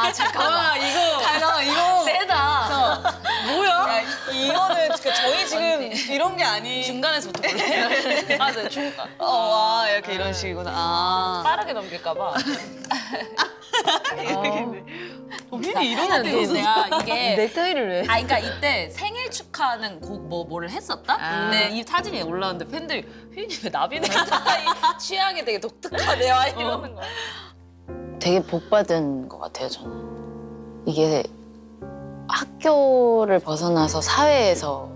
잠깐만. 이거. 잠깐만, 이거. 세다. 뭐야? 야, 이거는 그러니까 저희 지금 이런 게 아니. 중간에서부터 볼래? 맞아, 중간. 와, 이렇게 이런 식이구나. 아. 빠르게 넘길까 봐. 이렇게. 휘인이 이러는데 내가 이게 넥타이를 왜? 그러니까 이때 생일 축하하는 곡 뭐를 했었다? 근데 이 사진이 올라왔는데 팬들이 휘인이 왜 나비 넥타이 취향이 되게 독특하네요 이러는 거야. 되게 복 받은 것 같아요, 저는. 이게 학교를 벗어나서 사회에서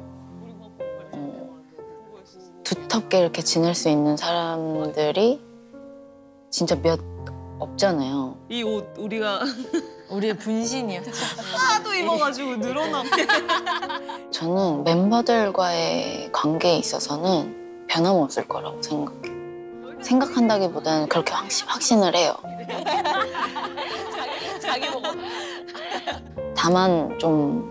두텁게 이렇게 지낼 수 있는 사람들이 진짜 몇 없잖아요. 이 옷 우리가 우리의 분신이었죠. 하도 입어가지고 늘어나. 저는 멤버들과의 관계에 있어서는 변함없을 거라고 생각해요. 생각한다기보다는 그렇게 확신을 해요. 자기 보고. 다만 좀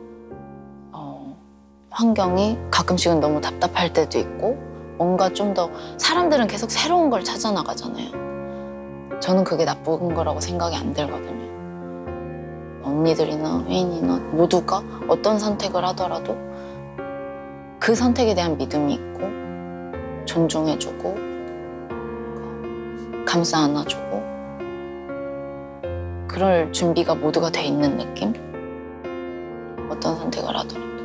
환경이 가끔씩은 너무 답답할 때도 있고 뭔가 좀 더 사람들은 계속 새로운 걸 찾아 나가잖아요. 저는 그게 나쁜 거라고 생각이 안 들거든요. 언니들이나 휘인이나 모두가 어떤 선택을 하더라도 그 선택에 대한 믿음이 있고 존중해주고 감싸 안아주고 그럴 준비가 모두가 돼 있는 느낌? 어떤 선택을 하더라도.